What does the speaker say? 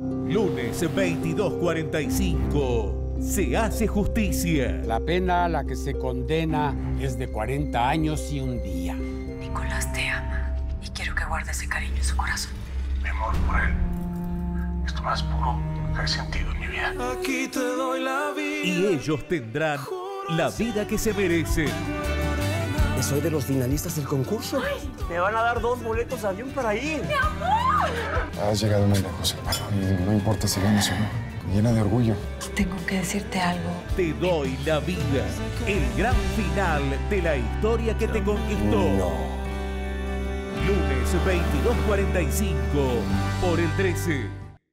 Lunes 22:45. Se hace justicia. La pena a la que se condena es de 40 años y un día. Nicolás te ama y quiero que guarde ese cariño en su corazón. Mi amor por él es lo más puro que he sentido en mi vida. Aquí te doy la vida. Y ellos tendrán la vida que se merecen. ¿Soy de los finalistas del concurso? ¡Ay! Me van a dar 2 boletos de avión para ir. ¡Mi amor! Has llegado muy lejos, hermano. Y no importa si ganas o no. Me llena de orgullo. Tengo que decirte algo. Te doy la vida. El gran final de la historia que te conquistó. No. Lunes 22:45 por el 13.